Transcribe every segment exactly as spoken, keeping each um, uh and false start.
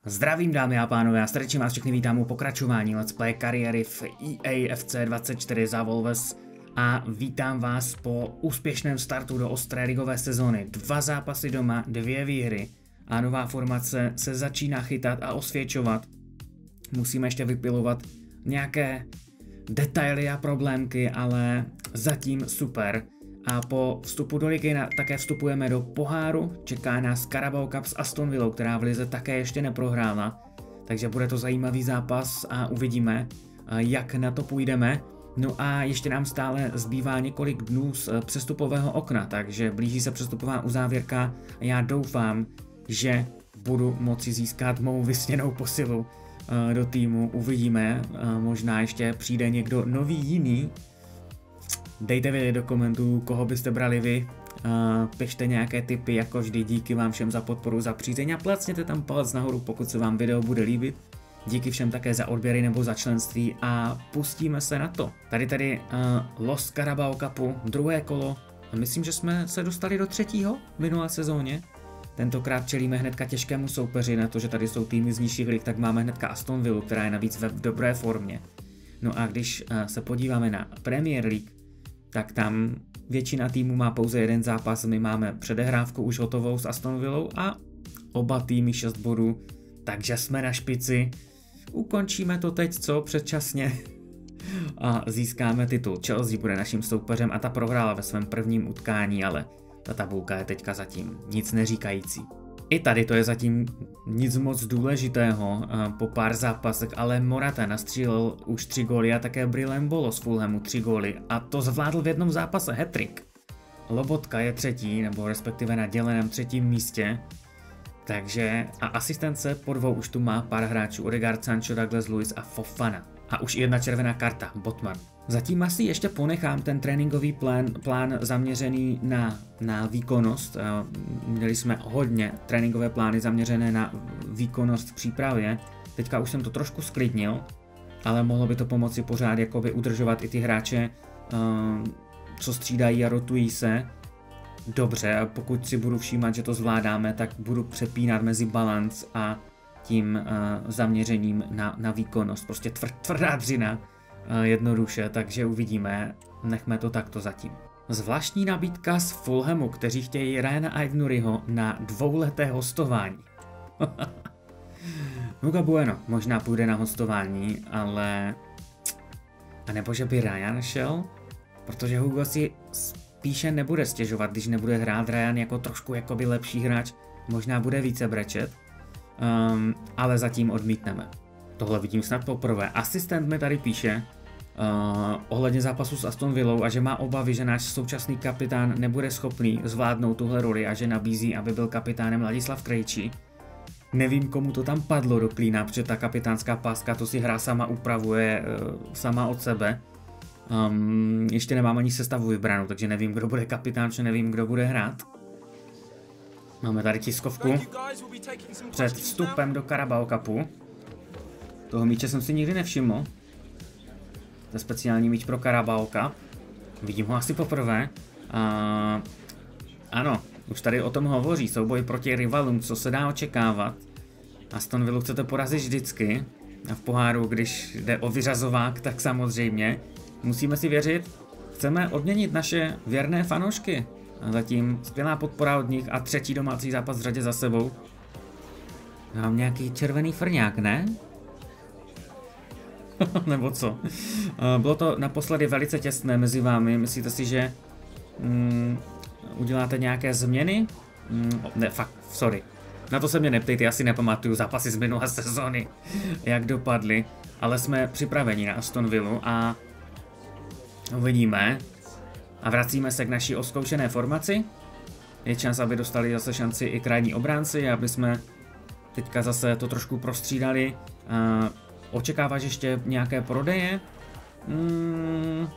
Zdravím dámy a pánové, já srdečně vás všechny vítám u pokračování Let's Play kariéry v E A F C dvacet čtyři za Wolves a vítám vás po úspěšném startu do ostré ligové sezóny. Dva zápasy doma, dvě výhry a nová formace se začíná chytat a osvědčovat. Musíme ještě vypilovat nějaké detaily a problémky, ale zatím super. A po vstupu do ligy také vstupujeme do poháru, čeká nás Carabao Cup s Aston Villou, která v lize také ještě neprohrála, takže bude to zajímavý zápas a uvidíme, jak na to půjdeme. No a ještě nám stále zbývá několik dnů z přestupového okna, takže blíží se přestupová uzávěrka a já doufám, že budu moci získat mou vysněnou posilu do týmu, uvidíme, možná ještě přijde někdo nový jiný. Dejte vědět do komentů, koho byste brali vy, uh, pište nějaké tipy, jako vždy, díky vám všem za podporu, za přízeň a placněte tam palec nahoru, pokud se vám video bude líbit. Díky všem také za odběry nebo za členství a pustíme se na to. Tady tady uh, Los Carabao Cupu, druhé kolo, myslím, že jsme se dostali do třetího v minulé sezóně. Tentokrát čelíme hnedka těžkému soupeři, na to, že tady jsou týmy z nižších lig, tak máme hnedka Aston Villu, která je navíc ve dobré formě. No a když uh, se podíváme na Premier League, tak tam většina týmů má pouze jeden zápas, my máme předehrávku už hotovou s Aston Villou a oba týmy šest bodů, takže jsme na špici. Ukončíme to teď co předčasně a získáme titul. Chelsea bude naším soupeřem a ta prohrála ve svém prvním utkání, ale ta tabulka je teďka zatím nic neříkající. I tady to je zatím nic moc důležitého po pár zápasech, ale Morata nastřílel už tři góly a také Brillem Bolo z Fulhamu tři góly a to zvládl v jednom zápase hat-trick. Lobotka je třetí, nebo respektive na děleném třetím místě, takže a asistence po dvou už tu má pár hráčů, Odegaard, Sancho, Douglas Luiz a Fofana. A už jedna červená karta, Botman. Zatím asi ještě ponechám ten tréninkový plán, plán zaměřený na, na výkonnost. Měli jsme hodně tréninkové plány zaměřené na výkonnost v přípravě. Teďka už jsem to trošku sklidnil, ale mohlo by to pomoci pořád jakoby udržovat i ty hráče, co střídají a rotují se. Dobře, a pokud si budu všímat, že to zvládáme, tak budu přepínat mezi balans a tím uh, zaměřením na, na výkonnost. Prostě tvr, tvrdá dřina, uh, jednoduše, takže uvidíme, nechme to takto zatím. Zvláštní nabídka z Fulhamu, kteří chtějí Ryana Aït-Nouriho na dvouleté hostování. Hugo Bueno možná půjde na hostování, ale... A nebo že by Ryan šel? Protože Hugo si spíše nebude stěžovat, když nebude hrát. Ryan jako trošku jakoby lepší hráč, možná bude více brečet. Um, ale zatím odmítneme. Tohle vidím snad poprvé. Asistent mi tady píše uh, ohledně zápasu s Aston Villou a že má obavy, že náš současný kapitán nebude schopný zvládnout tuhle roli a že nabízí, aby byl kapitánem Ladislav Krejčí. Nevím, komu to tam padlo do klína, protože ta kapitánská páska to si hra sama upravuje uh, sama od sebe. Um, ještě nemám ani sestavu vybranou, takže nevím, kdo bude kapitán, či nevím, kdo bude hrát. Máme tady tiskovku před vstupem do Carabao Cupu. Toho míče jsem si nikdy nevšiml. To je speciální míč pro Carabao Cup. Vidím ho asi poprvé. A... Ano, už tady o tom hovoří. Souboj proti rivalům, co se dá očekávat. Aston Villu chcete porazit vždycky. A v poháru, když jde o vyřazovák, tak samozřejmě. Musíme si věřit. Chceme odměnit naše věrné fanoušky. A zatím skvělá podpora od nich a třetí domácí zápas v řadě za sebou. Mám nějaký červený frňák, ne? Nebo co? Bylo to naposledy velice těsné mezi vámi. Myslíte si, že mm, uděláte nějaké změny? Mm, ne, fakt, sorry. Na to se mě neptejte, já si nepamatuju zápasy z minulé sezóny, jak dopadly. Ale jsme připraveni na Aston Villu a uvidíme. A vracíme se k naší oskoušené formaci. Je čas, aby dostali zase šanci i krajní obránci, aby jsme teďka zase to trošku prostřídali. Uh, očekáváš ještě nějaké prodeje? Hmm.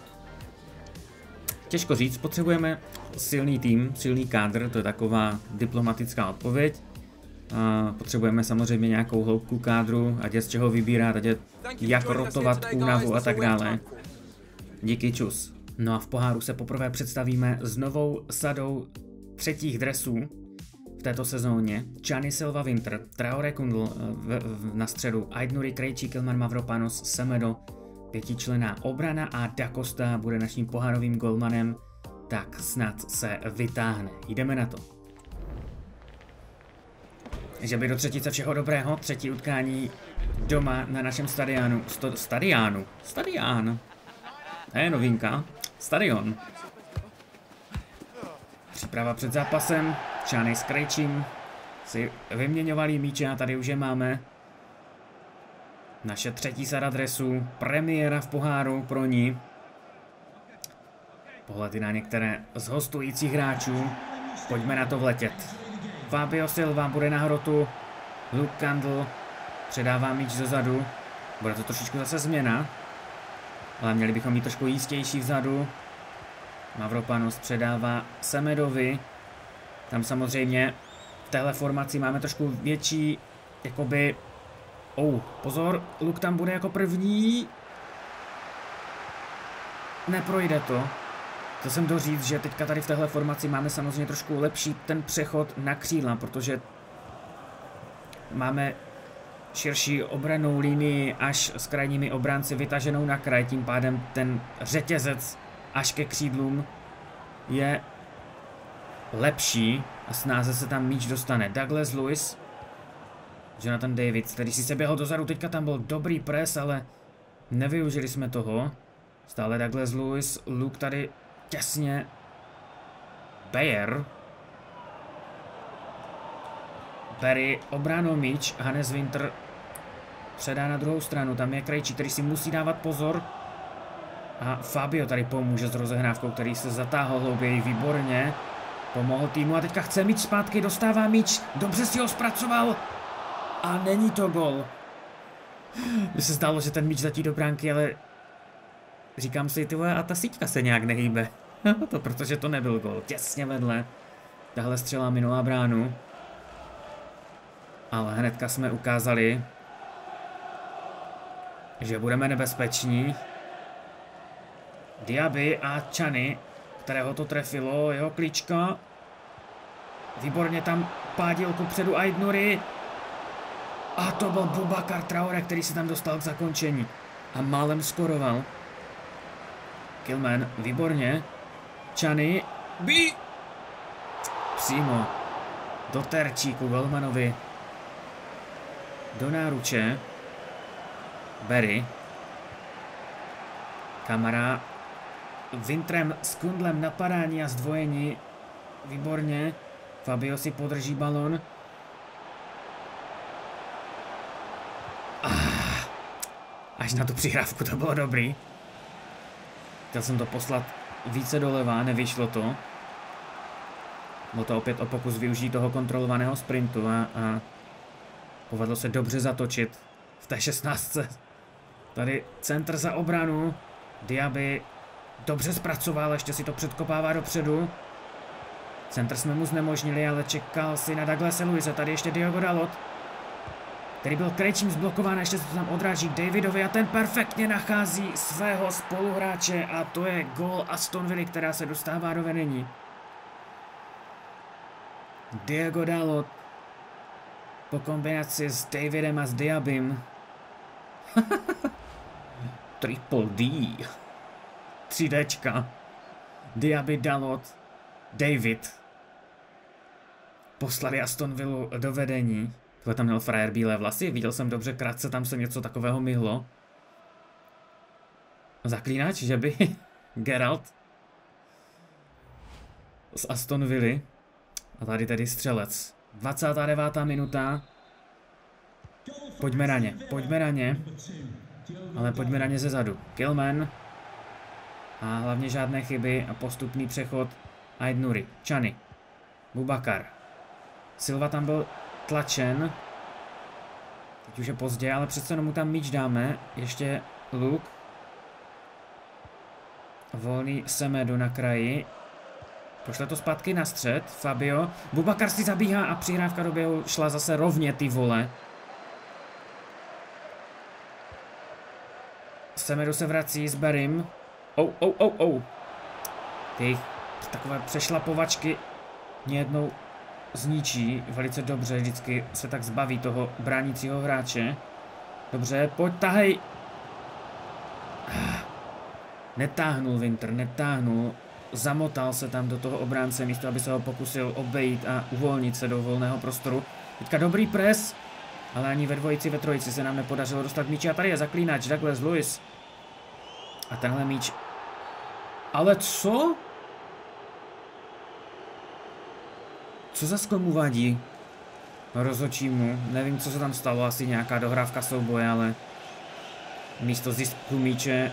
Těžko říct, potřebujeme silný tým, silný kádr, to je taková diplomatická odpověď. Uh, potřebujeme samozřejmě nějakou hloubku kádru, ať je z čeho vybírat, ať je jak rotovat únavu a tak dále. Díky, čus. No a v poháru se poprvé představíme s novou sadou třetích dresů. této sezóně. Gianni Silva Winter, Traore Kundl na středu, Aït-Nouri, Krejčí, Kilman, Mavropanos, Semedo, pětičlenná obrana a Da Costa bude naším pohárovým golmanem, tak snad se vytáhne. Jdeme na to. Že by do třetice všeho dobrého, třetí utkání doma na našem stadionu. Sto, stadiánu. Stadián. To je novinka. Stadion. Příprava před zápasem. Gianni s Krejčím si vyměňovali míče a tady už je máme. Naše třetí sada dresů. Premiéra v poháru pro ní. Pohledy na některé z hostujících hráčů. Pojďme na to vletět. Fabio Silva bude na hrotu. Luke Kundl předává míč zezadu. Bude to trošičku zase změna. Ale měli bychom mít trošku jistější vzadu. Mavropanos předává Semedovi. Tam samozřejmě v téhle formaci máme trošku větší, jakoby... Oh, pozor, Luke tam bude jako první. Neprojde to. To jsem doříct, že teďka tady v téhle formaci máme samozřejmě trošku lepší ten přechod na křídla, protože máme širší obranou linii až s krajními obránci vytaženou na kraj, tím pádem ten řetězec až ke křídlům je lepší a snáze se tam míč dostane. Douglas Lewis, Jonathan David, který si se běhal dozadu, teďka tam byl dobrý pres, ale nevyužili jsme toho. Stále Douglas Lewis, Luke tady těsně. Bayer. Barry obranou míč, Hannes Winter předá na druhou stranu, tam je Krejčí, který si musí dávat pozor. A Fabio tady pomůže s rozehrávkou, který se zatáhl hlouběji, výborně. Pomohl týmu a teďka chce míč zpátky, dostává míč, dobře si ho zpracoval. A není to gol. Mně se zdálo, že ten míč zatí do bránky, ale říkám si, ty vole, a ta síťka se nějak nehýbe. To protože to nebyl gol, těsně vedle. Tahle střela minula bránu. Ale hnedka jsme ukázali, že budeme nebezpeční. Diaby a Gianni, kterého to trefilo, jeho klíčka. Výborně tam pádil kupředu Aït-Nouri. A to byl Boubacar Traore, který se tam dostal k zakončení. A málem skoroval. Kilman, výborně. Gianni, bí! Přímo do terčíku golmanovi. Do náruče. Barry. Kamara. Wintrem s Kundlem napadání a zdvojení. Výborně. Fabio si podrží balon. Ah, až na tu přihrávku to bylo dobrý. Chtěl jsem to poslat více doleva, nevyšlo to. Bylo to opět o pokus využít toho kontrolovaného sprintu a, a povedlo se dobře zatočit v té šestnáctce. Tady centr za obranu. Diaby dobře zpracoval, ještě si to předkopává dopředu. Centr jsme mu znemožnili, ale čekal si na Douglase Luise. Tady ještě Diogo Dalot, který byl Krejčím zblokován, ještě se to tam odráží k Davidovi a ten perfektně nachází svého spoluhráče a to je gól Aston Villa, která se dostává do vedení. Diogo Dalot po kombinaci s Davidem a s Diabym. Triple D. tři Dčka. Diaby, Dalot, David. Poslali Aston Villu do vedení. Tohle tam měl frajer bílé vlasy, viděl jsem dobře, krátce tam se něco takového myhlo. Zaklínač, že by? Geralt z Aston Villy. A tady tedy střelec. dvacátá devátá minuta. Pojďme na ně, pojďme na ně. Ale pojďme na ně ze zadu. Kilman. A hlavně žádné chyby a postupný přechod. Aït-Nouri, Gianni, Boubacar. Silva tam byl tlačen. Teď už je pozdě, ale přece jenom mu tam míč dáme. Ještě Luke. Volný Semedo na kraji. Pošle to zpátky na střed. Fabio. Boubacar si zabíhá a přihrávka do běhu šla zase rovně, ty vole. Semedo se vrací s Barrym. Oh, oh, oh, oh. Ty takové přešlapovačky mě jednou zničí velice dobře, vždycky se tak zbaví toho bránícího hráče. Dobře, pojď, tahej. Netáhnul Winter, netáhnul. Zamotal se tam do toho obránce, místo aby se ho pokusil obejít a uvolnit se do volného prostoru. Teďka dobrý pres, ale ani ve dvojici, ve trojici se nám nepodařilo dostat míče. A tady je zaklínač, Douglas Lewis. A tenhle míč. Ale co? Co za skl mu vadí? Rozhodčí mu. Nevím, co se tam stalo, asi nějaká dohrávka souboje, ale místo zisku míče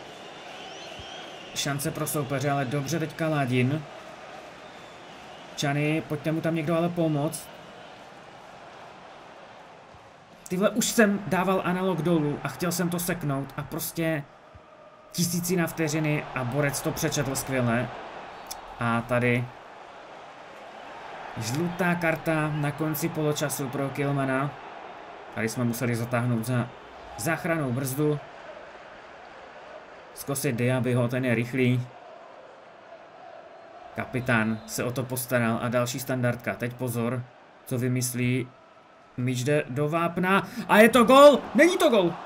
šance pro soupeře, ale dobře teďka Ladin. Čany, pojďte mu tam někdo ale pomoct. Tyhle už jsem dával analog dolů a chtěl jsem to seknout a prostě tisícina vteřiny a borec to přečetl skvěle. A tady žlutá karta na konci poločasu pro Kilmana. Tady jsme museli zatáhnout za záchrannou brzdu. Zkusit Diabyho, ten je rychlý. Kapitán se o to postaral a další standardka. Teď pozor, co vymyslí. Míč jde do vápna a je to gol! Není to gol!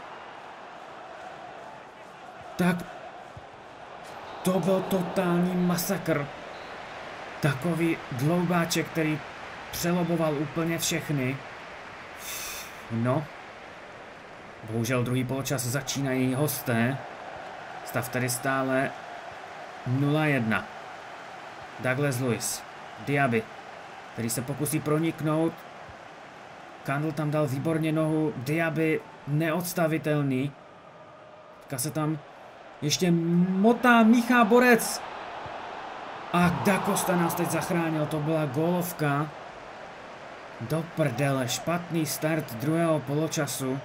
Tak to byl totální masakr. Takový dloubáček, který přeloboval úplně všechny. No. Bohužel druhý poločas začínají hosté. Stav tedy stále nula jedna. Douglas Lewis. Diaby, který se pokusí proniknout. Kandl tam dal výborně nohu. Diaby neodstavitelný. Teďka se tam ještě motá, míchá borec. A Da Costa nás teď zachránil, to byla gólovka. Do prdele, špatný start druhého poločasu.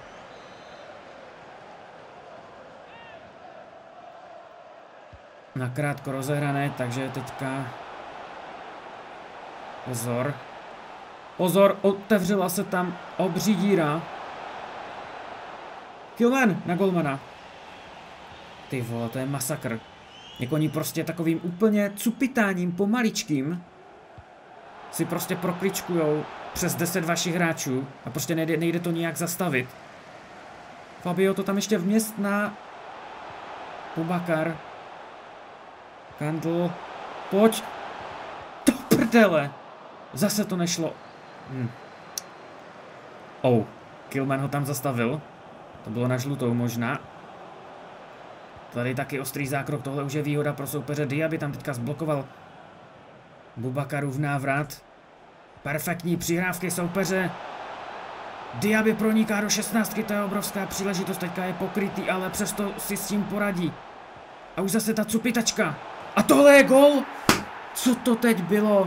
Nakrátko rozehrané, takže teďka pozor. Pozor, otevřela se tam obří díra. Kilman na golmana. Ty vole, to je masakr. Jak oni prostě takovým úplně cupitáním pomaličkým si prostě prokličkujou přes deset vašich hráčů a prostě nejde, nejde to nijak zastavit. Fabio to tam ještě vměstná. Bubakar. Kandl. Pojď. Do prdele. Zase to nešlo. Hm. Oh. Kilman ho tam zastavil. To bylo na žlutou možná. Tady taky ostrý zákrok, tohle už je výhoda pro soupeře. Diaby tam teďka zblokoval Bubakarův návrat. Perfektní přihrávky soupeře. Diaby proniká do šestnáctky, to je obrovská příležitost, teďka je pokrytý, ale přesto si s tím poradí. A už zase ta cupitačka. A tohle je gol! Co to teď bylo?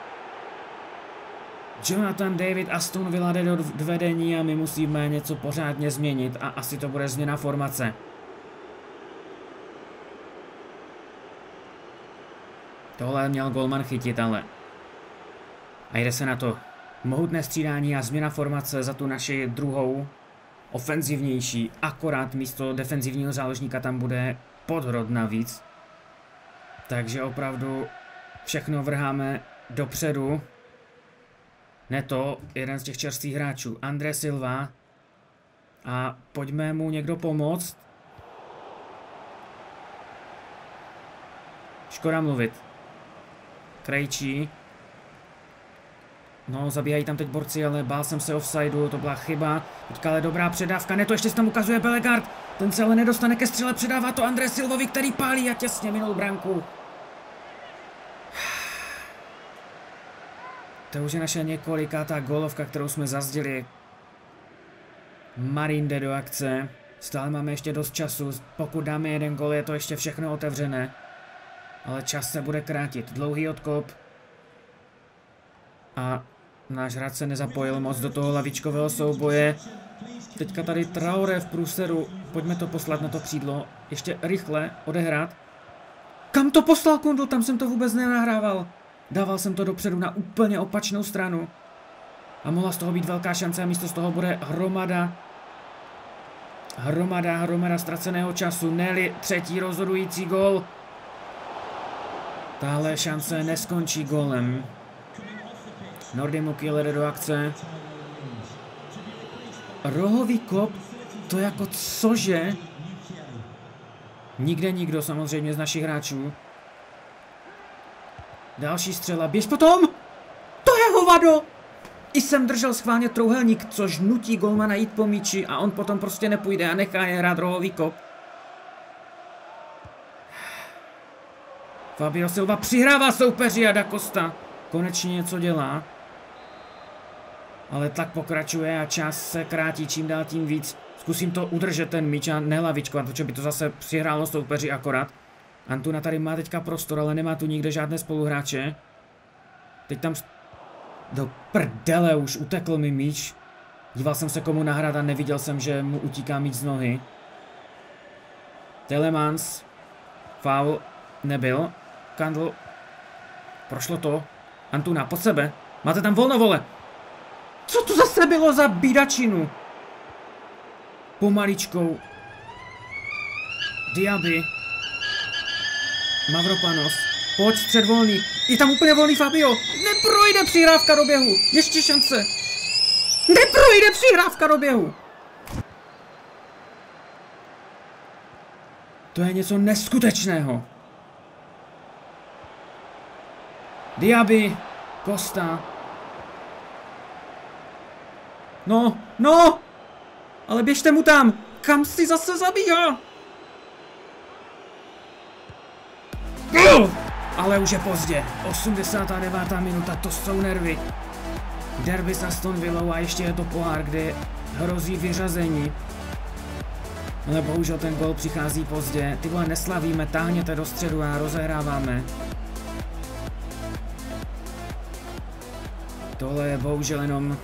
Jonathan David, Aston Villa jde do vedení a my musíme něco pořádně změnit a asi to bude změna formace. Tohle měl golman chytit, ale... A jde se na to. Mohutné střídání a změna formace za tu naši druhou ofenzivnější. Akorát místo defenzivního záložníka tam bude Podhrod navíc. Takže opravdu všechno vrháme dopředu. Neto, jeden z těch čerstvých hráčů. André Silva. A pojďme mu někdo pomoct. Škoda mluvit. Krejčí. No, zabíhají tam teď borci, ale bál jsem se offsideu, to byla chyba. Teďka ale dobrá předávka, ne, to ještě se tam ukazuje Bellegarde. Ten se ale nedostane ke střele, předává to André Silvovi, který pálí a těsně minul branku. To už je naše několikátá gólovka, kterou jsme zazděli. Marin jde do akce. Stále máme ještě dost času, pokud dáme jeden gól, je to ještě všechno otevřené. Ale čas se bude krátit, dlouhý odkop. A náš hráč se nezapojil moc do toho lavičkového souboje. Teďka tady Traoré v průseru. Pojďme to poslat na to křídlo. Ještě rychle odehrát. Kam to poslal Kundl? Tam jsem to vůbec nenahrával. Dával jsem to dopředu na úplně opačnou stranu. A mohla z toho být velká šance a místo z toho bude hromada. Hromada, hromada ztraceného času. Nelly, třetí rozhodující gól. Tahle šance neskončí gólem. Nordy Mukiele jde do akce. Rohový kop, to jako cože? Nikde nikdo samozřejmě z našich hráčů. Další střela, běž potom! To je hovado! I jsem držel schválně trouhelník, což nutí golmana jít po míči a on potom prostě nepůjde a nechá je hrát rohový kop. Fabio Silva přihrává soupeři a Da Costa konečně něco dělá. Ale tlak pokračuje a čas se krátí čím dál tím víc. Zkusím to udržet ten míč a nehlavičkovat, protože by to zase přihrálo soupeři akorát. Antuna tady má teďka prostor, ale nemá tu nikde žádné spoluhráče. Teď tam... Do prdele, už utekl mi míč. Díval jsem se komu nahrát a neviděl jsem, že mu utíká míč z nohy. Telemans. Foul nebyl. Kandl. Prošlo to. Antuna, pod sebe. Máte tam volno, vole. Co to zase bylo za bídačinu? Pomaličkou. Diaby. Mavropanos. Pojď, střed volný. Je tam úplně volný Fabio. Neprojde přihrávka do běhu. Ještě šance. Neprojde přihrávka do běhu. To je něco neskutečného. Diaby. Costa. No, no. Ale běžte mu tam. Kam si zase zabíhá? Ale už je pozdě. osmdesátá devátá minuta, to jsou nervy. Derby s Aston Villou a ještě je to pohár, kde hrozí vyřazení. Ale bohužel ten gol přichází pozdě. Ty vole, neslavíme, táhněte do středu a rozehráváme. Tohle je bohužel jenom...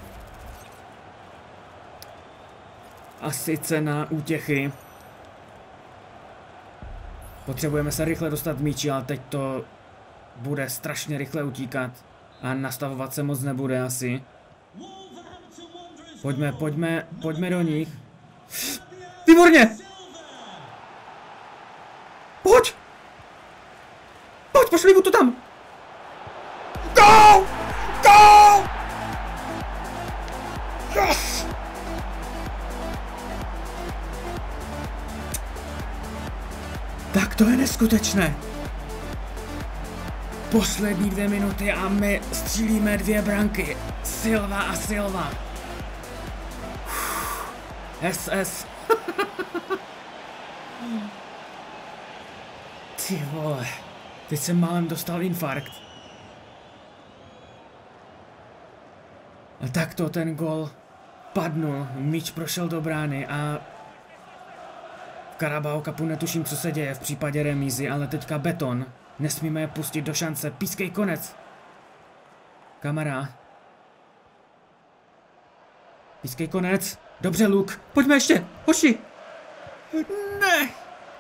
asi cena útěchy. Potřebujeme se rychle dostat míči, ale teď to bude strašně rychle utíkat. A nastavovat se moc nebude asi. Pojďme, pojďme, pojďme do nich. Výborně! Pojď! Pojď, pošli mu to tam! Go! Go! Yes! Tak to je neskutečné. Poslední dvě minuty a my střílíme dvě branky. Silva a Silva. S S. Ty vole. Teď jsem málem dostal infarkt. A takto ten gol padnul. Míč prošel do brány a... v Carabao Cupu netuším, co se děje v případě remízy, ale teďka beton. Nesmíme je pustit do šance. Pískej konec. Kamera. Pískej konec. Dobře, Luke. Pojďme ještě. Hoši. Ne.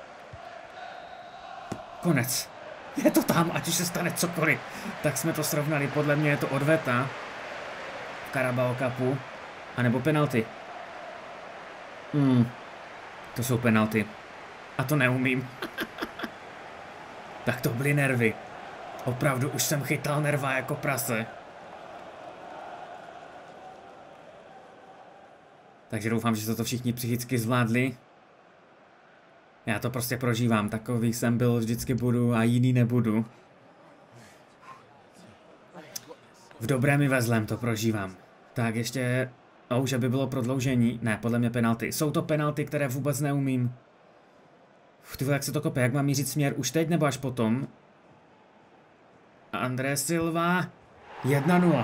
Konec. Je to tam, ať už se stane cokoliv. Tak jsme to srovnali. Podle mě je to odveta. V Carabao Cupu. A nebo penalty. Hmm. To jsou penalty. A to neumím. Tak to byly nervy. Opravdu už jsem chytal nerva jako prase. Takže doufám, že to všichni psychicky zvládli. Já to prostě prožívám. Takový jsem byl, vždycky budu a jiný nebudu. V dobrém i ve zlém to prožívám. Tak ještě... a už aby bylo prodloužení. Ne, podle mě penalty. Jsou to penalty, které vůbec neumím. Uf, ty vole, jak se to kope, jak mám mířit směr? Už teď nebo až potom? André Silva. jedna nula.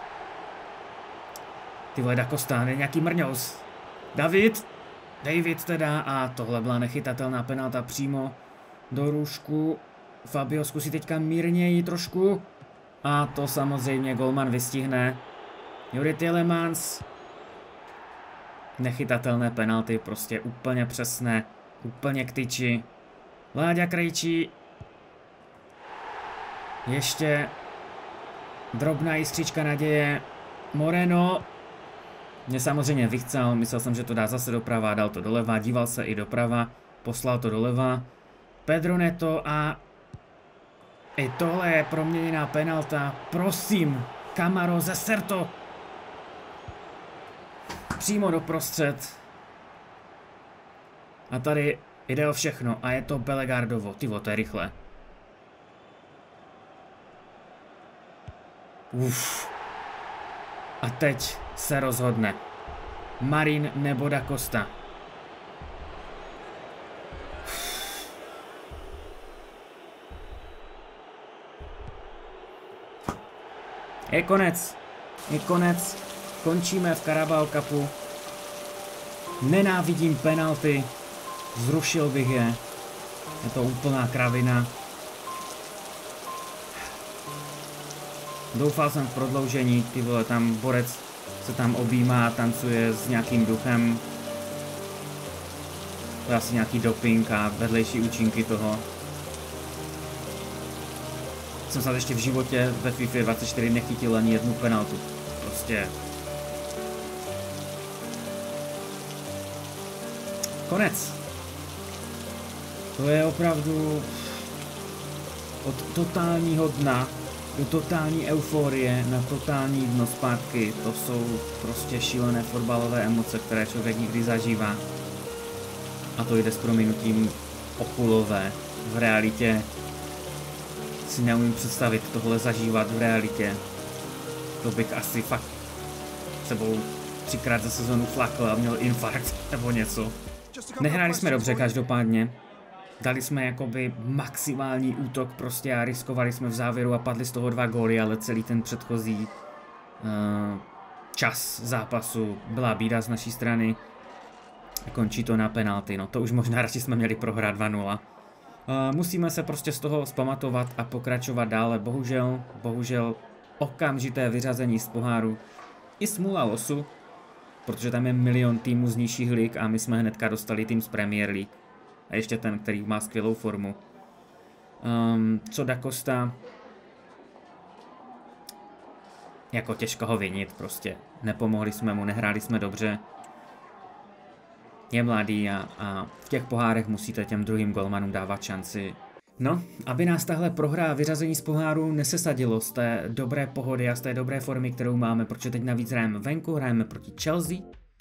Ty vole, Da Costa, ne nějaký mrňous. David. David teda a tohle byla nechytatelná penalta přímo do růžku. Fabio zkusí teďka mírněji trošku. A to samozřejmě golman vystihne. Juri Tielemans. Nechytatelné penalty, prostě úplně přesné. Úplně k tyči. Láďa Krejčí. Ještě drobná jistřička naděje. Moreno. Mě samozřejmě vychcel, myslel jsem, že to dá zase doprava, dal to doleva, díval se i doprava, poslal to doleva. Pedro Neto a i tohle je proměněná penalta. Prosím, Kamaro ze Serto. Přímo do prostřed. A tady jde o všechno a je to Belegardovo. Tyvo, to je rychle. Uf. A teď se rozhodne. Marin nebo Da Costa. Je konec. Je konec. Končíme v Carabao Cupu. Nenávidím penalty. Zrušil bych je. Je to úplná kravina. Doufal jsem v prodloužení, ty vole, tam borec se tam objímá, tancuje s nějakým duchem. To je asi nějaký doping a vedlejší účinky toho. Jsem snad ještě v životě ve FIFA dvacet čtyři nechytil ani jednu penaltu. Prostě... Konec. To je opravdu od totálního dna do totální euforie na totální dno zpátky. To jsou prostě šílené fotbalové emoce, které člověk nikdy zažívá. A to jde s prominutím okulové. V realitě si neumím představit tohle zažívat v realitě. To bych asi fakt sebou třikrát za sezonu flakl a měl infarkt nebo něco. Nehráli jsme dobře každopádně. Dali jsme jakoby maximální útok prostě a riskovali jsme v závěru a padli z toho dva góly, ale celý ten předchozí uh, čas zápasu byla bída z naší strany. Končí to na penalty, no to už možná radši jsme měli prohrát dva nula. Uh, musíme se prostě z toho zpamatovat a pokračovat dále, bohužel, bohužel okamžité vyřazení z poháru i smůla losu, protože tam je milion týmů z nižších lig a my jsme hnedka dostali tým z Premier League. A ještě ten, který má skvělou formu. Um, co Da Costa, jako těžko ho vinit prostě. Nepomohli jsme mu, nehráli jsme dobře. Je mladý a, a v těch pohárech musíte těm druhým golmanům dávat šanci. No, aby nás tahle prohra a vyřazení z poháru nesesadilo z té dobré pohody a z té dobré formy, kterou máme, protože teď navíc hrajeme venku, hrajeme proti Chelsea.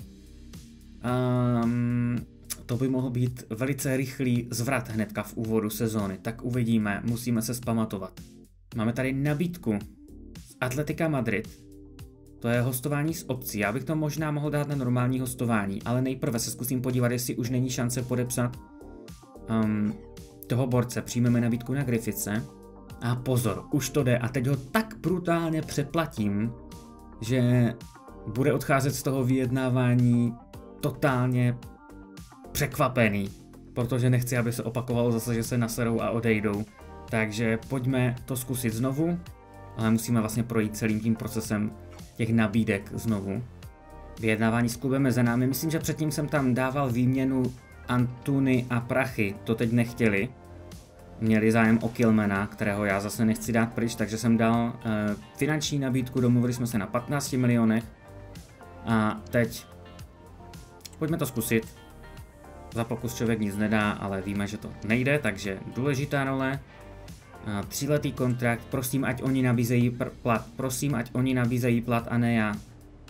Um, to by mohl být velice rychlý zvrat hnedka v úvodu sezóny, tak uvidíme, musíme se zpamatovat. Máme tady nabídku z Atletica Madrid. To je hostování s opcí, já bych to možná mohl dát na normální hostování, ale nejprve se zkusím podívat, jestli už není šance podepsat um, toho borce. Přijmeme nabídku na Griffithse. A pozor, už to jde a teď ho tak brutálně přeplatím, že bude odcházet z toho vyjednávání totálně překvapený, protože nechci, aby se opakovalo zase, že se naserou a odejdou. Takže pojďme to zkusit znovu, ale musíme vlastně projít celým tím procesem těch nabídek znovu. Vyjednávání s klubem je za námi, myslím, že předtím jsem tam dával výměnu Antuny a Prachy, to teď nechtěli. Měli zájem o Kilmana, kterého já zase nechci dát pryč, takže jsem dal e, finanční nabídku, domluvili jsme se na patnácti milionech. A teď pojďme to zkusit. Za pokus člověk nic nedá, ale víme, že to nejde, takže důležitá role. A tříletý kontrakt, prosím, ať oni nabízejí plat, prosím, ať oni nabízejí plat a ne já.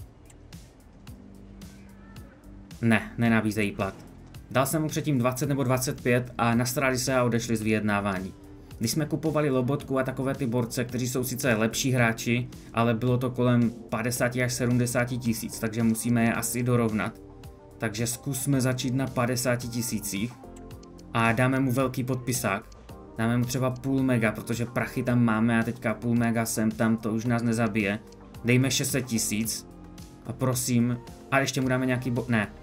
Ne, nenabízejí plat. Dal jsem mu předtím dvacet nebo dvacet pět a nasrali se a odešli z vyjednávání. Když jsme kupovali Lobotku a takové ty borce, kteří jsou sice lepší hráči, ale bylo to kolem padesát až sedmdesát tisíc, takže musíme je asi dorovnat. Takže zkusme začít na padesáti tisících a dáme mu velký podpisák. Dáme mu třeba půl mega, protože prachy tam máme a teďka půl mega sem tam, to už nás nezabije. Dejme šest set tisíc a prosím, a ještě mu dáme nějaký bo... ne.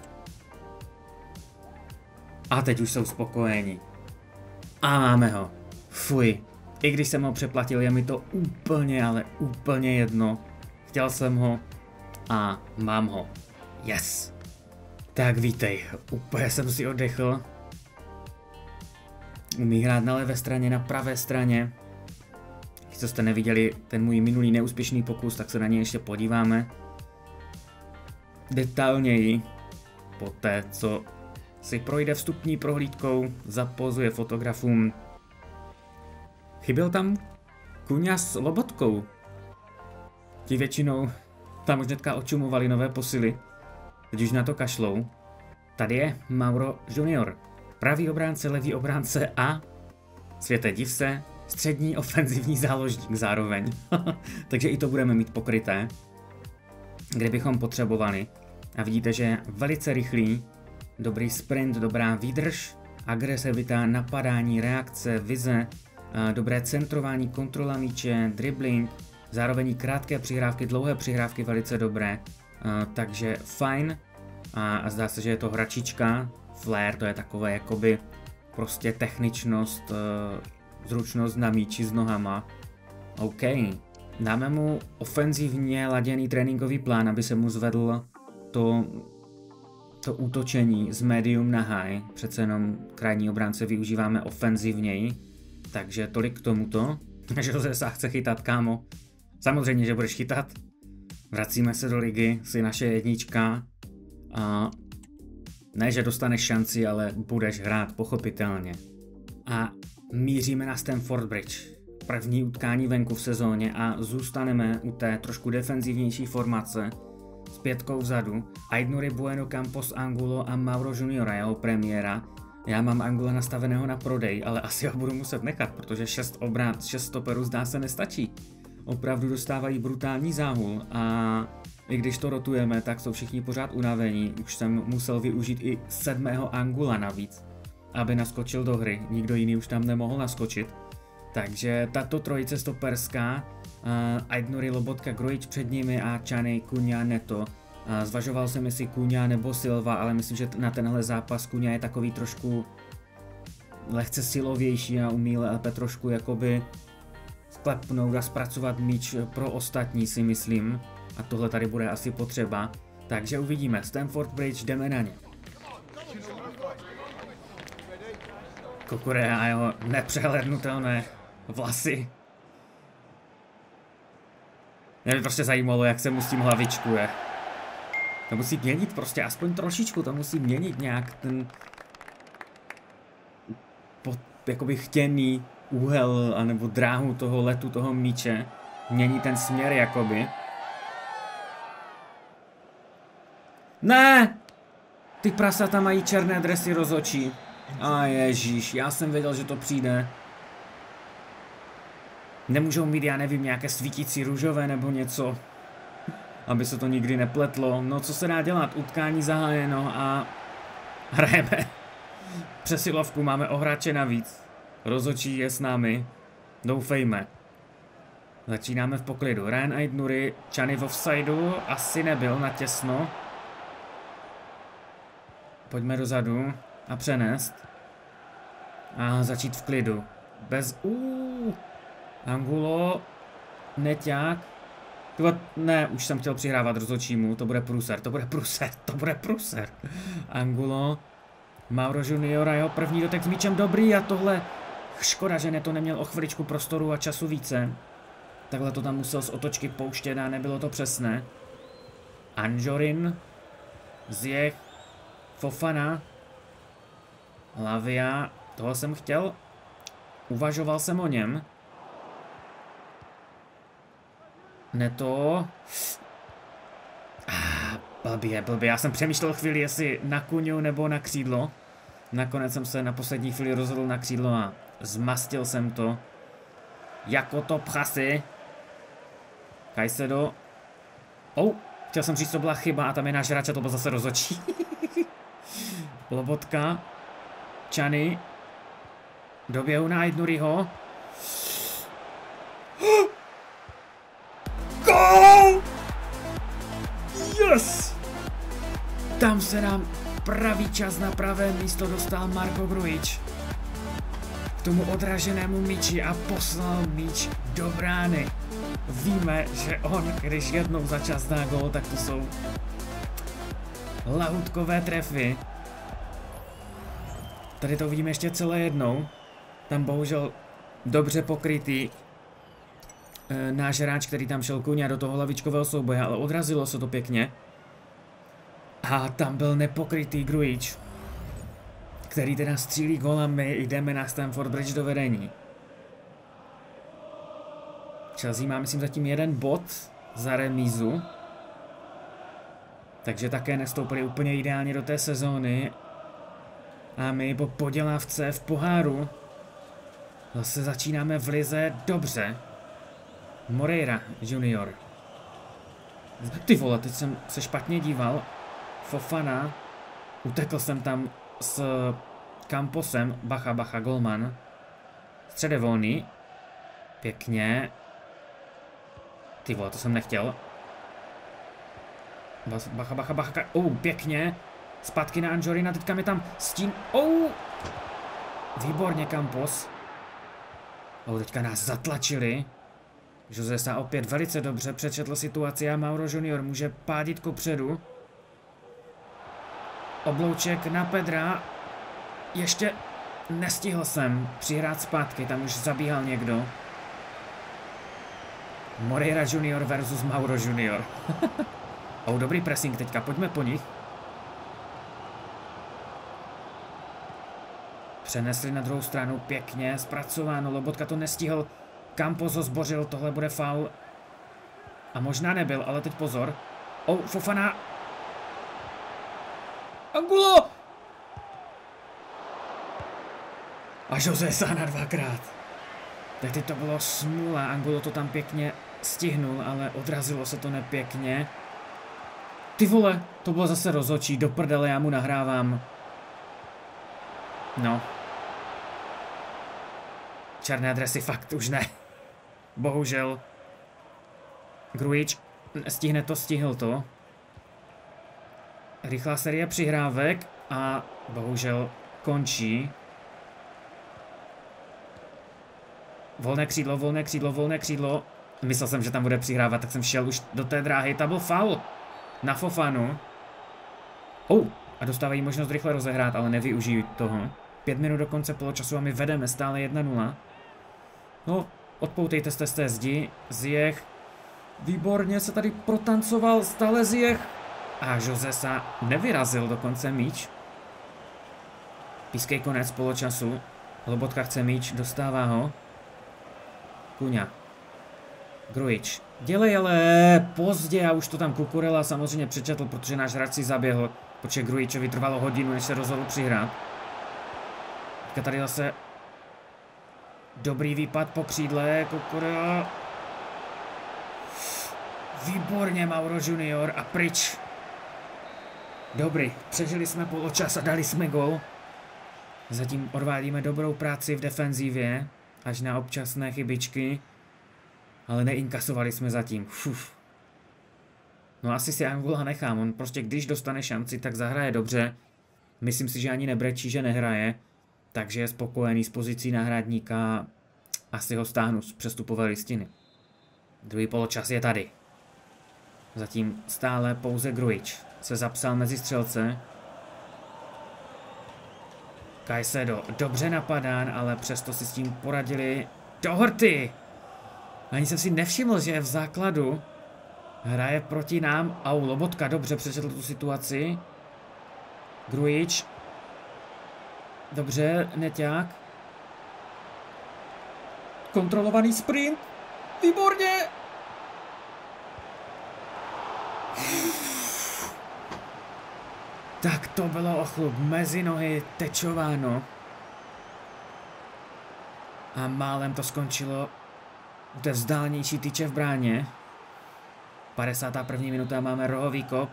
A teď už jsou spokojení. A máme ho. Fuj. I když jsem ho přeplatil, je mi to úplně, ale úplně jedno. Chtěl jsem ho a mám ho. Yes. Tak vítej. Úplně jsem si oddechl. Umí hrát na levé straně, na pravé straně. Když jste neviděli ten můj minulý neúspěšný pokus, tak se na něj ještě podíváme detailněji. Poté, co si projde vstupní prohlídkou, zapozuje fotografům. Chyběl tam Kuňa s Lobotkou. ti většinou tam už hnedka očumovali nové posily. Teď už na to kašlou. Tady je Mauro Junior. Pravý obránce, levý obránce a světe div se, střední ofenzivní záložník zároveň. Takže i to budeme mít pokryté, kdybychom potřebovali. A vidíte, že je velice rychlý, dobrý sprint, dobrá výdrž, agresivita, napadání, reakce, vize, dobré centrování, kontrola míče, dribbling, zároveň krátké přihrávky, dlouhé přihrávky velice dobré, takže fajn. A zdá se, že je to hračička, flair, to je takové jakoby prostě techničnost, zručnost na míči s nohama. OK, dáme mu ofenzivně laděný tréninkový plán, aby se mu zvedl to, to útočení z medium na high. Přece jenom krajní obránce využíváme ofenzivněji, takže tolik k tomuto. Jose Sá chce chytat, kámo. Samozřejmě, že budeš chytat. Vracíme se do ligy, jsi naše jednička. A ne, že dostaneš šanci, ale budeš hrát, pochopitelně. A míříme na Stamford Bridge. První utkání venku v sezóně a zůstaneme u té trošku defenzivnější formace s pětkou vzadu. Aït-Nouri, Bueno, Campos, Angulo a Mauro Juniora, jeho premiéra. Já mám Angula nastaveného na prodej, ale asi ho budu muset nechat, protože šest obrán, šest stoperů zdá se nestačí. Opravdu dostávají brutální záhul a i když to rotujeme, tak jsou všichni pořád unavení. Už jsem musel využít i sedmého Angula navíc, aby naskočil do hry. Nikdo jiný už tam nemohl naskočit. Takže tato trojice stoperská, uh, Aït-Nouri, Lobotka, Grujić před nimi a Čany, Cunha, Neto. Uh, zvažoval jsem jestli Cunha nebo Silva, ale myslím, že na tenhle zápas Cunha je takový trošku lehce silovější a umí lépe trošku jakoby sklepnout a zpracovat míč pro ostatní, si myslím. A tohle tady bude asi potřeba. Takže uvidíme. Stamford Bridge, jdeme na ně. Cucurella a jeho nepřehlednutelné vlasy. Mě by prostě zajímalo, jak se mu s tím hlavičkuje. To musí měnit prostě aspoň trošičku, to musí měnit nějak ten pod, jakoby chtěný úhel anebo dráhu toho letu, toho míče. Mění ten směr jakoby. Ne! Ty prasata mají černé dresy rozhodčí. A ježíš, já jsem věděl, že to přijde. Nemůžou mít, já nevím, nějaké svítící růžové nebo něco, aby se to nikdy nepletlo. No co se dá dělat, utkání zahájeno a hrajeme. Přesilovku, máme o hráče navíc. Rozhodčí je s námi, doufejme. Začínáme v poklidu. Ryan Aït-Nouri, Čany v offsideu, asi nebyl natěsno. Pojďme dozadu a přenést. A začít v klidu. Bez... Uuu. Angulo. Neťák. Tyba, ne, už jsem chtěl přihrávat rozhodčímu. To bude průser, to bude průser, to bude průser. Angulo. Mauro Junior a jeho první dotek s míčem dobrý a tohle... Škoda, že Neto neměl o chviličku prostoru a času více. Takhle to tam musel z otočky pouštět a nebylo to přesné. Anjorin. Ziyech. Fofana. Lavia. Toho jsem chtěl. Uvažoval jsem o něm. Neto. Ah, blbě, blbě. Já jsem přemýšlel chvíli, jestli na Cunhu nebo na křídlo. Nakonec jsem se na poslední chvíli rozhodl na křídlo a zmastil jsem to. Jako to prasy. Caicedo. Oh, chtěl jsem říct, to byla chyba a tam je náš hráč a to byl zase rozhodčí. Lobotka. Čany. Doběhu na Aït-Nouriho. Gol! Yes! Tam se nám pravý čas na pravé místo dostal Marko Grujić. K tomu odraženému míči a poslal míč do brány. Víme, že on, když jednou za čas dá gól, tak to jsou lahutkové trefy. Tady to vidíme ještě celé jednou. Tam bohužel dobře pokrytý e, náš hráč, který tam šel Cunha do toho hlavičkového souboje, ale odrazilo se to pěkně. A tam byl nepokrytý Grujić, který teda střílí gól a my jdeme na Stamford Bridge do vedení. Chelsea má, myslím, zatím jeden bod za remízu. Takže také nestoupili úplně ideálně do té sezóny. A my po podělávce v poháru zase začínáme v lize dobře. Moreira junior. Ty vole, teď jsem se špatně díval. Fofana. Utekl jsem tam s Camposem. Bacha, bacha, golman. Střede volný. Pěkně. Ty vole, to jsem nechtěl. Bacha, bacha, bacha. Oh, pěkně. Zpátky na Anjorina, teďka mi tam stín. Oh! Výborně, Campos. Oh, teďka nás zatlačili. Jose Sá opět velice dobře přečetl situaci a Mauro junior může pádit kupředu. Oblouček na Pedra. Ještě nestihl jsem přihrát zpátky, tam už zabíhal někdo. Moreira junior versus Mauro junior. Oh, dobrý pressing teďka, pojďme po nich. Přenesli na druhou stranu, pěkně zpracováno, Lobotka to nestihl. Campos ho zbořil, tohle bude faul. A možná nebyl, ale teď pozor. Oh, Fofana. Angulo! A Jose Sá na dvakrát. Tak teď to bylo smůla, Angulo to tam pěkně stihnul, ale odrazilo se to nepěkně. Ty vole, to bylo zase rozhodčí, do prdele, já mu nahrávám. No. Černé dresy fakt už ne. Bohužel. Grujič stihne to, stihl to. Rychlá série přihrávek a bohužel končí. Volné křídlo, volné křídlo, volné křídlo. Myslel jsem, že tam bude přihrávat, tak jsem šel už do té dráhy. To byl faul na Fofanu. Oh, a dostávají možnost rychle rozehrát, ale nevyužijí toho. Pět minut do konce poločasu a my vedeme stále jedna nula. No, odpoutejte se z té zdi. Ziyech. Výborně se tady protancoval, stále Ziyech. A Jose Sá nevyrazil dokonce míč. Pískej konec poločasu. Lobotka chce míč, dostává ho. Kuňa. Grujič. Dělej, ale pozdě, a už to tam Kukurela samozřejmě přečetl, protože náš hráč si zaběhl, protože Grujičovi trvalo hodinu, než se rozhodl přihrát. Teďka tady zase dobrý výpad po křídle, Kukurela. Výborně, Mauro junior a pryč. Dobrý, přežili jsme poločas a dali jsme gol. Zatím odvádíme dobrou práci v defenzivě, až na občasné chybičky. Ale neinkasovali jsme zatím. Uf. No asi si Angula nechám, on prostě když dostane šanci, tak zahraje dobře. Myslím si, že ani nebrečí, že nehraje. Takže je spokojený s pozicí náhradníka. Asi ho stáhnu z přestupové listiny. Druhý poločas je tady. Zatím stále pouze Grujič se zapsal mezi střelce. Caicedo dobře napadán, ale přesto si s tím poradili Doherty. Ani jsem si nevšiml, že je v základu. Hraje proti nám. Au, Lobotka dobře přečetl tu situaci. Grujič. Dobře, Neťák. Kontrolovaný sprint. Výborně. Tak to bylo o chlup. Mezi nohy tečováno. A málem to skončilo u té vzdálenější tyče v bráně. padesátá první minuta, máme rohový kop.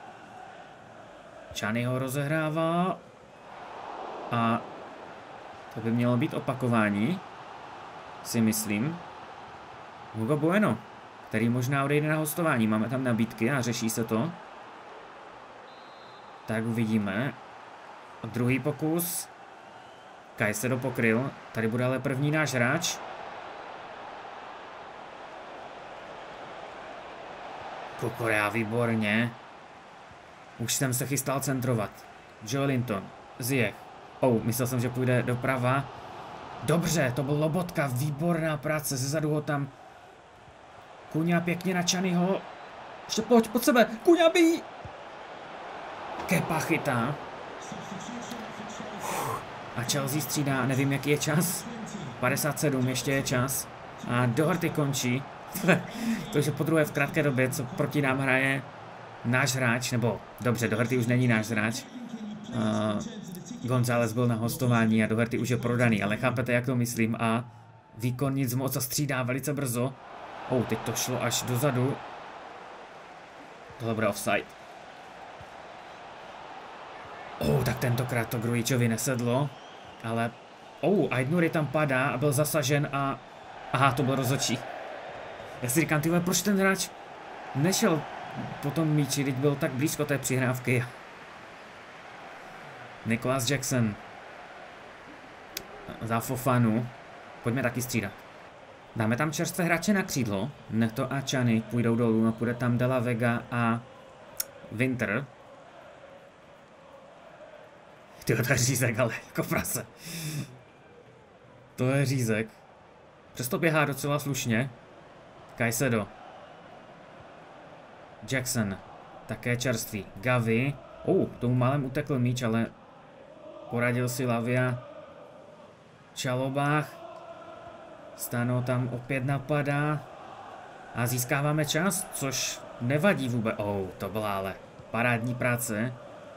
Čany ho rozehrává. A to by mělo být opakování, si myslím. Hugo Bueno, který možná odejde na hostování. Máme tam nabídky a řeší se to. Tak uvidíme. A druhý pokus. Caicedo pokryl. Tady bude ale první náš hráč. Kukurea, výborně. Už jsem se chystal centrovat. Joelinton, Ziyech. Oh, myslel jsem, že půjde doprava. Dobře, to byl Lobotka, výborná práce, zezadu ho tam. Kuňa pěkně na Čanyho. Ještě pojď, pod sebe, Kuňa bíjí. Kepa chytá. A Chelsea střídá, nevím jaký je čas. padesát sedm, ještě je čas. A Doherty končí. To, že po druhé v krátké době, co proti nám hraje náš hráč, nebo dobře, Doherty už není náš hráč. Uh, González byl na hostování a Doherty už je prodaný, ale chápete, jak to myslím, a výkon nic moc a střídá velice brzo. Oh, teď to šlo až dozadu. Tohle bude offside. Oh, tak tentokrát to Grujičovi nesedlo, ale oh, Aït-Nouri tam padá a byl zasažen a aha, to byl rozhodčí. Já si říkám, tyhle, proč ten hráč nešel po tom míči, teď byl tak blízko té přihrávky. Nicholas Jackson za Fofanu. Pojďme taky střídat. Dáme tam čerstvé hráče na křídlo. Neto a Čany půjdou dolů, no půjde tam De La Vega a Winter. Tyjo, to je řízek, ale jako prase. To je řízek. Přesto běhá docela slušně. Caicedo. Jackson. Také čerstvý. Gavi. Oh, tomu málem utekl míč, ale poradil si Lavia. Čalobách. Stano tam opět napadá. A získáváme čas, což nevadí vůbec. Oh, to byla ale parádní práce.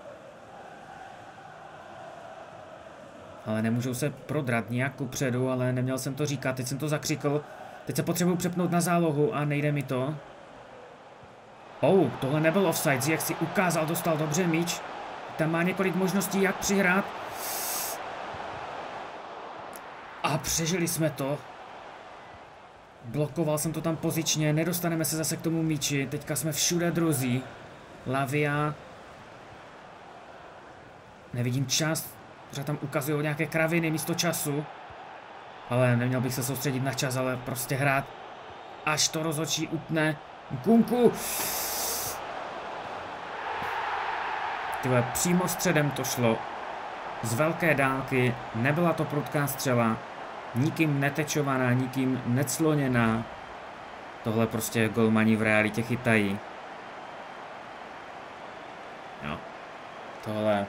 Ale nemůžou se prodrat nějak kupředu, ale neměl jsem to říkat, teď jsem to zakřikl. Teď se potřebuji přepnout na zálohu a nejde mi to. Oh, tohle nebyl offside, jak si ukázal, dostal dobře míč. Tam má několik možností, jak přihrát. A přežili jsme to. Blokoval jsem to tam pozičně, nedostaneme se zase k tomu míči. Teďka jsme všude druzí. Lavia. Nevidím čas, protože tam ukazují nějaké kraviny místo času. Ale neměl bych se soustředit na čas, ale prostě hrát, až to rozhodčí utne. Nkunku. Tyhle, přímo středem to šlo. Z velké dálky, nebyla to prudká střela. Nikým netečovaná, nikým necloněná. Tohle prostě golmani v realitě chytají. Jo. Tohle...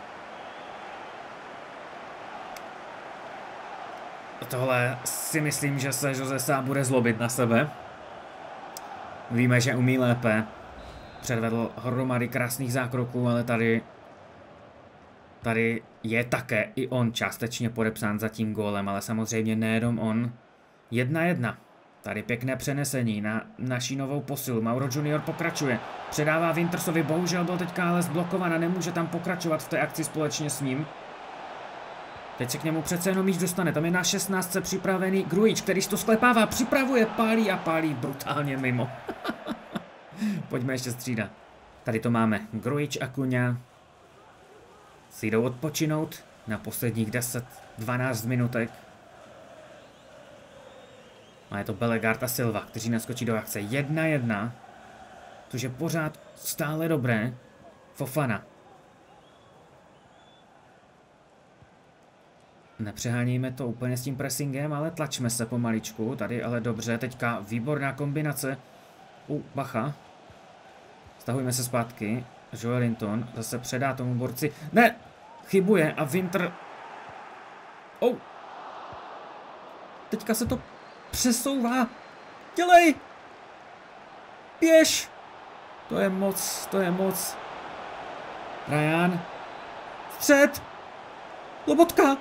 Tohle si myslím, že se Jose Sá bude zlobit na sebe. Víme, že umí lépe. Předvedl hromady krásných zákroků, ale tady... Tady je také i on částečně podepsán za tím gólem, ale samozřejmě nejenom on. Jedna jedna. Tady pěkné přenesení na naší novou posilu. Mauro Junior pokračuje. Předává Wintersovi, bohužel byl teďka ale zblokovaný a nemůže tam pokračovat v té akci společně s ním. Teď se k němu přece jenom míč dostane. Tam je na šestnáctce připravený Grujič, který to sklepává, připravuje, pálí a pálí brutálně mimo. Pojďme ještě střídat. Tady to máme. Grujič a Kuňa si jdou odpočinout na posledních deset dvanáct minutek. A je to Bellegarde a Silva, kteří naskočí do akce. Jedna jedna. Což je pořád stále dobré. Fofana. Nepřeháníme to úplně s tím pressingem, ale tlačme se pomaličku. Tady ale dobře, teďka výborná kombinace. U Bacha. Stahujeme se zpátky. Joelinton zase předá tomu borci. Ne! Chybuje a Winter... Oh! Teďka se to přesouvá. Dělej! Běž! To je moc, to je moc. Ryan. Střed! Lobotka!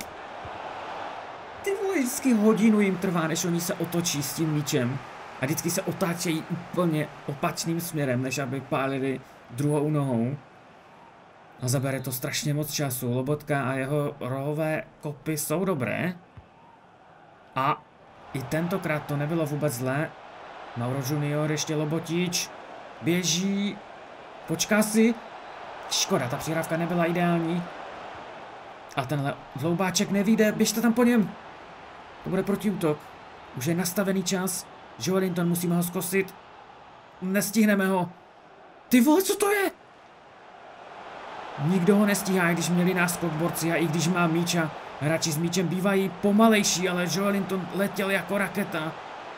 Ty vole, vždycky hodinu jim trvá, než oni se otočí s tím míčem. A vždycky se otáčejí úplně opačným směrem, než aby pálili druhou nohou. A zabere to strašně moc času. Lobotka a jeho rohové kopy jsou dobré. A i tentokrát to nebylo vůbec zlé. Mauro Junior, ještě Lobotič. Běží. Počká si. Škoda, ta přihrávka nebyla ideální. A tenhle dloubáček nevyjde. Běžte tam po něm. To bude protiútok. Už je nastavený čas. Joelinton, musíme ho zkosit. Nestihneme ho. Ty vole, co to je? Nikdo ho nestíhá, i když měli náskok borci a i když má míč a hráči s míčem bývají pomalejší, ale Joelinton letěl jako raketa.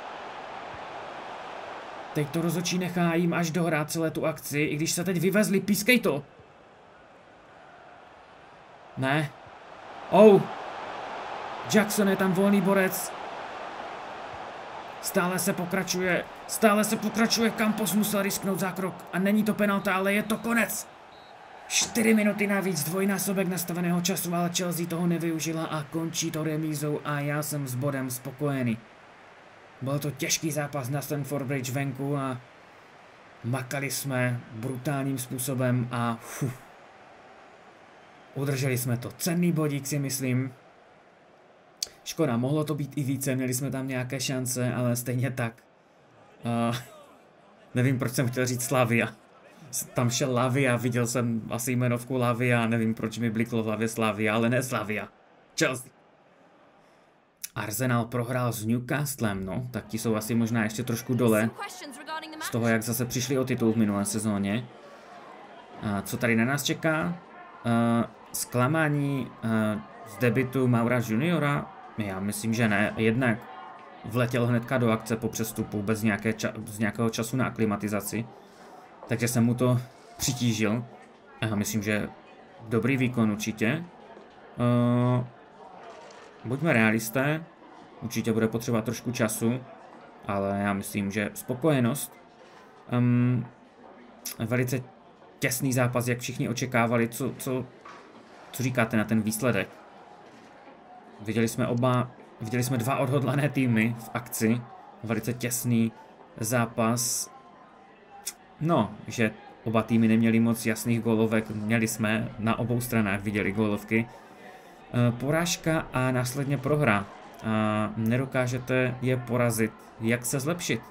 Teď to rozhodčí nechá jim až dohrát celé tu akci, i když se teď vyvezli, pískej to. Ne. Oh. Jackson je tam volný borec. Stále se pokračuje, stále se pokračuje, Campos musel risknout zákrok a není to penalta, ale je to konec. čtyři minuty navíc, dvojnásobek nastaveného času, ale Chelsea toho nevyužila a končí to remízou a já jsem s bodem spokojený. Byl to těžký zápas na Stamford Bridge venku a makali jsme brutálním způsobem a fuh, udrželi jsme to. Cenný bodík si myslím. Škoda, mohlo to být i více, měli jsme tam nějaké šance, ale stejně tak. Uh, nevím, proč jsem chtěl říct Slavia. Tam šel Lavia, viděl jsem asi jmenovku Lavia, nevím, proč mi bliklo v hlavě Slavia, ale ne Slavia. Chelsea. Arsenal prohrál s Newcastlem, no, tak ti jsou asi možná ještě trošku dole z toho, jak zase přišli o titul v minulé sezóně. Uh, co tady na nás čeká? Uh, zklamání uh, z debutu Maura juniora? Já myslím, že ne. Jednak vletěl hnedka do akce po přestupu bez nějaké z nějakého času na aklimatizaci. Takže jsem mu to přitížil. Já myslím, že dobrý výkon určitě. Uh, buďme realisté. Určitě bude potřeba trošku času. Ale já myslím, že spokojenost. Um, velice těsný zápas, jak všichni očekávali. Co, co, co říkáte na ten výsledek? Viděli jsme oba, viděli jsme dva odhodlané týmy v akci. Velice těsný zápas. No, že oba týmy neměli moc jasných gólovek, měli jsme na obou stranách viděli gólovky. E, porážka a následně prohra. A nedokážete je porazit. Jak se zlepšit?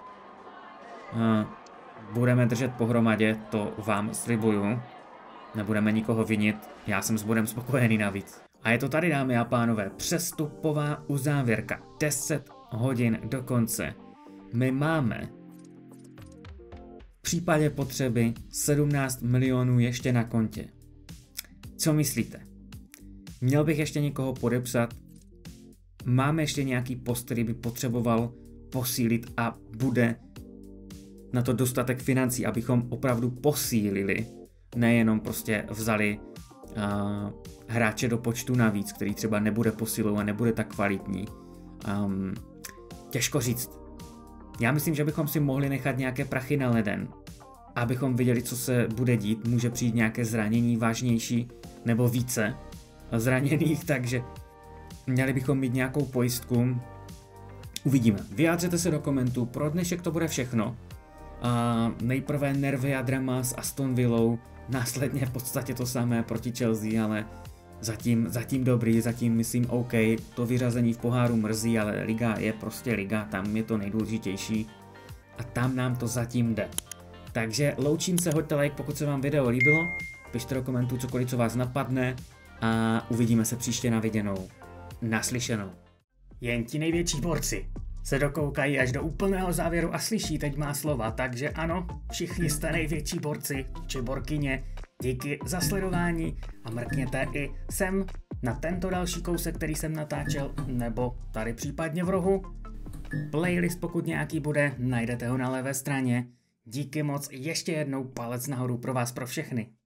E, budeme držet pohromadě, to vám slibuju. Nebudeme nikoho vinit, já jsem s bodem spokojený navíc. A je to tady, dámy a pánové, přestupová uzávěrka. deset hodin do konce. My máme v případě potřeby sedmnáct milionů ještě na kontě. Co myslíte? Měl bych ještě někoho podepsat? Máme ještě nějaký post, který by potřeboval posílit a bude na to dostatek financí, abychom opravdu posílili, nejenom prostě vzali uh, hráče do počtu navíc, který třeba nebude posilovat, nebude tak kvalitní. Um, těžko říct. Já myslím, že bychom si mohli nechat nějaké prachy na leden, abychom viděli, co se bude dít. Může přijít nějaké zranění vážnější nebo více zraněných, takže měli bychom mít nějakou pojistku. Uvidíme. Vyjádřete se do komentů. Pro dnešek to bude všechno. Uh, nejprve nervy a drama s Aston Villou, následně v podstatě to samé proti Chelsea, ale zatím, zatím dobrý, zatím myslím OK, to vyřazení v poháru mrzí, ale liga je prostě liga, tam je to nejdůležitější a tam nám to zatím jde. Takže loučím se, hoďte like, pokud se vám video líbilo, pište do komentů cokoliv, co vás napadne a uvidíme se příště na viděnou. Naslyšenou. Jen ti největší borci se dokoukají až do úplného závěru a slyší teď má slova, takže ano, všichni jste největší borci či borkyně, díky za sledování a mrkněte i sem na tento další kousek, který jsem natáčel, nebo tady případně v rohu. Playlist, pokud nějaký bude, najdete ho na levé straně. Díky moc, ještě jednou palec nahoru pro vás pro všechny.